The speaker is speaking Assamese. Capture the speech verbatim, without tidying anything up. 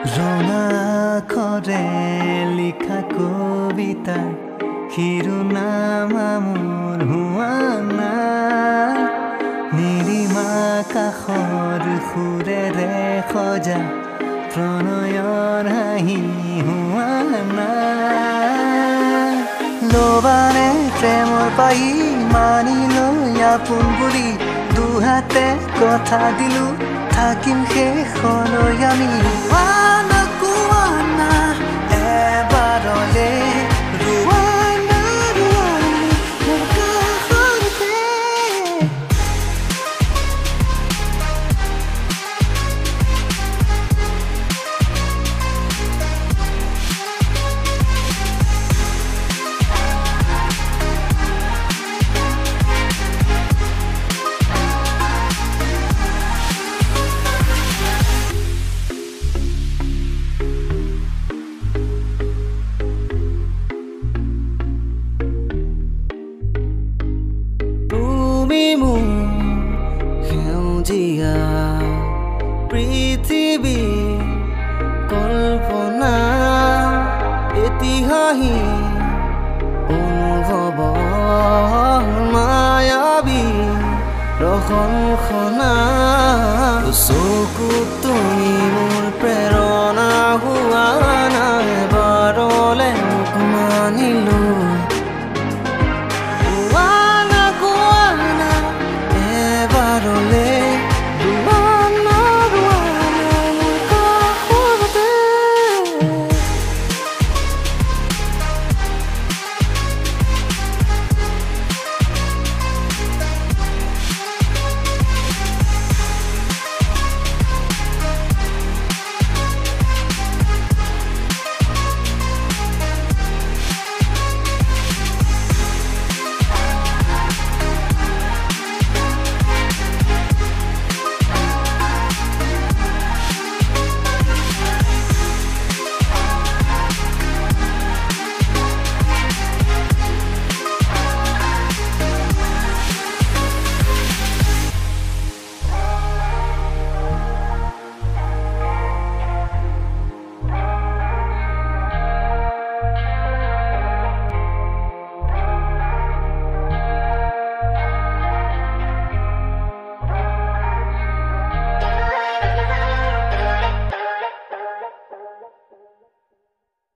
ৰঙা আখৰে লিখা কবিতাৰ শিৰোনাম মোৰ হোৱা নাই নিৰিমা কাষৰ সুৰেৰে সজা প্ৰণয়ৰ হাঁহি হোৱা নাই লবাৰে প্ৰেমৰ পাই মানি লৈ আপোন বুলি দুহাতে কথা দিলো থাকিম শেষলৈ আমি ৱানা কুৱানা এবাৰলে ৰুৱানা ৰুৱানা মোৰ কাষতে সেউজীয়া পৃথিৱী কল্পনা ইতিহাসী অনুভৱ মায়াবী ৰসংসনা চকুত তুমি